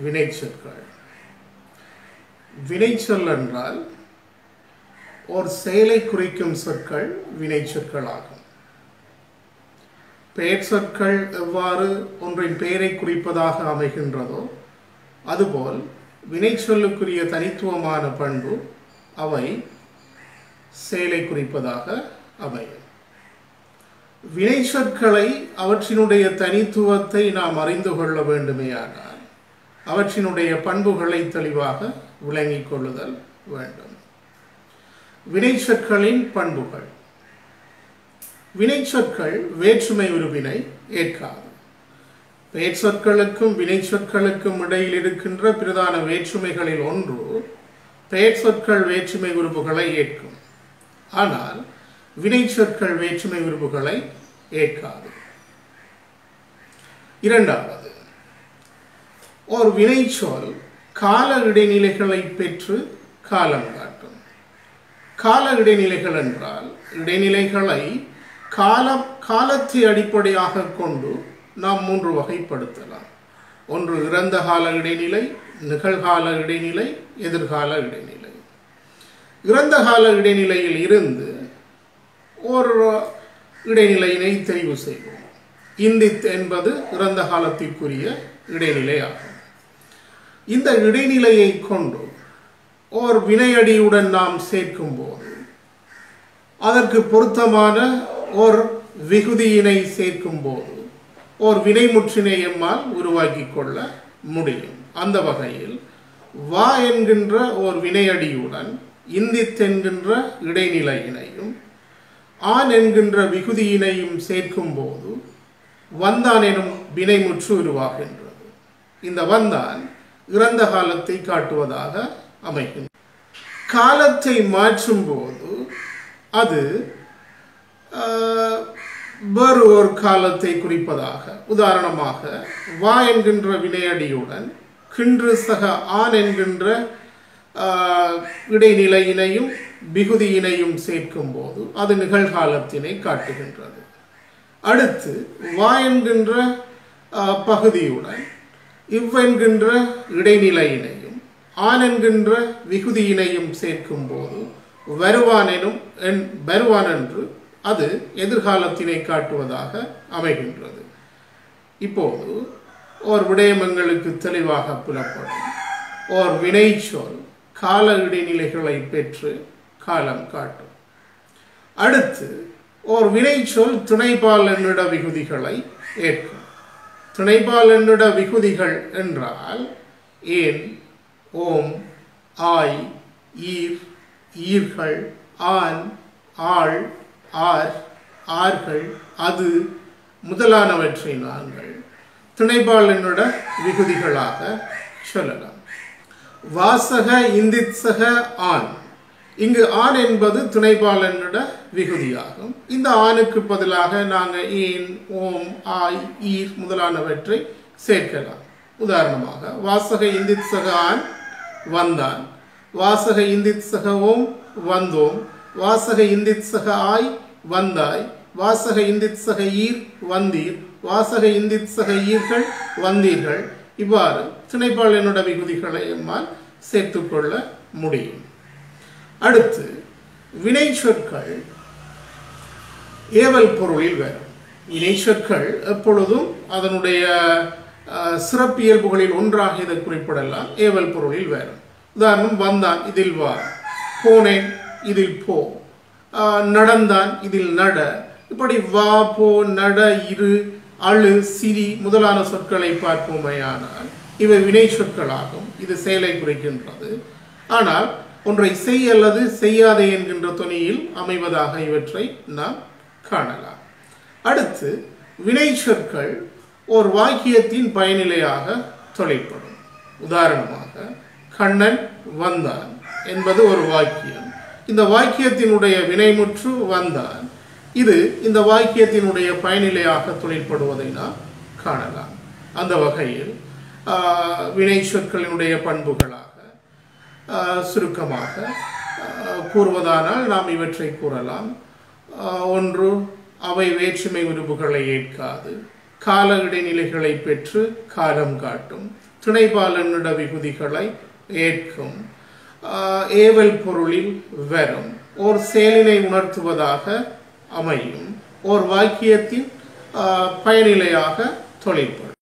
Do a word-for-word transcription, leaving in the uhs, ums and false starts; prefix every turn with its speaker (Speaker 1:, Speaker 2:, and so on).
Speaker 1: வினைச்சொற்கள். வினைச்சொல் என்றால் ஒரு செயலை குறிக்கும் சொற்கள் வினைச்சொற்கள் ஆகும். பெயர் சொற்கள் எவ்வாறு ஒன்றின் பெயரை குறிப்பதாக அமைகின்றதோ அதுபோல் வினைச்சொல்லுக்குரிய தனித்துவமான பண்பு அவை செயலை குறிப்பதாக அமையும். வினைச்சொற்களை அவற்றினுடைய தனித்துவத்தை நாம் அறிந்து கொள்ள வேண்டுமேயானால் அவற்றினுடைய பண்புகளை தெளிவாக விளங்கிக் கொள்ளுதல் வேண்டும். வினைச்சொற்களின் பண்புகள். வினைச்சொற்கள் வேற்றுமை உருவினை ஏற்காது. பெயர் சொற்களுக்கும் வினைச்சொற்களுக்கும் இடையில் இருக்கின்ற பிரதான வேற்றுமைகளில் ஒன்று பெயர் சொற்கள் வேற்றுமை உருவுகளை ஏற்கும். ஆனால் வினைச்சொற்கள் வேற்றுமை உருவுகளை ஏற்காது. இரண்டாவது, ஒரு வினைச்சொல் கால இடைநிலைகளை பெற்று காலம் காட்டும். கால இடைநிலைகள் என்றால் இடைநிலைகளை காலம் காலத்தை அடிப்படையாக கொண்டு நாம் மூன்று வகைப்படுத்தலாம். ஒன்று இறந்த கால இடைநிலை, நிகழ்கால இடைநிலை, எதிர்கால இடைநிலை. இறந்த கால இடைநிலையில் இருந்து ஒரு இடைநிலையினை தெரிவு செய்வோம். இந்தித் என்பது இறந்த காலத்திற்குரிய இடைநிலை ஆகும். இந்த இடைநிலையை கொண்டு ஓர் வினையடியுடன் நாம் சேர்க்கும் போது அதற்கு பொருத்தமான ஓர் விகுதியினை சேர்க்கும் போது ஓர் வினைமுற்றினை எம்மால் உருவாக்கி கொள்ள முடியும். அந்த வகையில் வா என்கின்ற ஓர் வினையடியுடன் இந்தித் என்கின்ற இடைநிலையினையும் ஆன் என்கின்ற விகுதியினையும் சேர்க்கும் போது வந்தான் எனும் வினைமுற்று உருவாகின்றது. இந்த வந்தான் இறந்த காலத்தை காட்டுவதாக அமைகின்றது. காலத்தை மாற்றும் போது அது வேறு ஒரு காலத்தை குறிப்பதாக, உதாரணமாக வா என்கின்ற வினையடியுடன் கின்று சக ஆன் என்கின்ற இடைநிலையினையும் விகுதியினையும் சேர்க்கும் போது அது நிகழ்காலத்தினை காட்டுகின்றது. அடுத்து வா என்கின்ற பகுதியுடன் இவ்வென்கின்ற இடைநிலையினையும் ஆன் என்கின்ற விகுதியினையும் சேர்க்கும் போது வருவான் எனும் வருவான் என்று அது எதிர்காலத்தினை காட்டுவதாக அமைகின்றது. இப்போது ஓர் விடயம் எங்களுக்கு தெளிவாக புலப்படும். ஓர் வினைச்சொல் கால இடைநிலைகளை பெற்று காலம் காட்டும். அடுத்து ஓர் வினைச்சொல் துணைபால் என்னிட விகுதிகளை ஏற்கும். துணைபால் என்னிட விகுதிகள் என்றால் ஏன், ஓம், ஆய், ஈர், ஈர்கள், ஆன், ஆள், ஆர், ஆர்கள், அது முதலானவற்றை நாங்கள் துணைபால் என்னிட விகுதிகளாக சொல்லலாம். வாசக இந்தித் சக ஆன். இங்கு ஆன் என்பது துணைபாலனிட விகுதியாகும். இந்த ஆணுக்கு பதிலாக நாங்கள் ஏன், ஓம், ஆய், ஈர் முதலானவற்றை சேர்க்கலாம். உதாரணமாக வாசக இந்தித் சக ஆன் வந்தான், வாசக இந்தித் சக ஓம் வந்தோம், வாசக இந்தித் சக ஆய் வந்தாய், வாசக இந்தித் சக ஈர் வந்தீர், வாசக இந்தித் சக ஈர்கள் வந்தீர்கள். இவ்வாறு துணைபாலனுட விகுதிகளை எம்மால் சேர்த்துக்கொள்ள முடியும். அடுத்து வினை சொற்கள் ஏவல் பொருளில் வரும். வினை சொற்கள் எப்பொழுதும் அதனுடைய சிறப்பியல்புகளில் ஒன்றாக இதை குறிப்பிடலாம். ஏவல் பொருளில் வரும். உதாரணம் வந்தான், இதில் வா, போனேன், இதில் போ, நடந்தான், இதில் நட. இப்படி வா, போ, நட, இரு, அழு, சிரி முதலான சொற்களை பார்ப்போமையானால் இவை வினை சொற்களாகும். இது செயலை குறிக்கின்றது. ஆனால் ஒன்றை செய் அல்லது செய்யாதே என்கின்ற தொனியில் அமைவதாக இவற்றை நாம் காணலாம். அடுத்து வினை சொற்கள் ஒரு வாக்கியத்தின் பயனிலையாக தொழிற்படும். உதாரணமாக கண்ணன் வந்தான் என்பது ஒரு வாக்கியம். இந்த வாக்கியத்தினுடைய வினைமுற்று வந்தான். இது இந்த வாக்கியத்தினுடைய பயனிலையாக தொழிற்படுவதை நாம் காணலாம். அந்த வகையில் வினை சொற்களினுடைய பண்புகளாக சுருக்கமாக கூறுவதானால் நாம் இவற்றை கூறலாம். ஒன்று, அவை வேற்றுமை உருவுகளை ஏற்காது, கால இடைநிலைகளை பெற்று காலம் காட்டும். திணைபாலனிட விகுதிகளை ஏற்கும். ஏவல் பொருளில் வரும். ஓர் செயலினை உணர்த்துவதாக அமையும். ஓர் வாக்கியத்தின் பயனிலையாக தொழிற்படும்.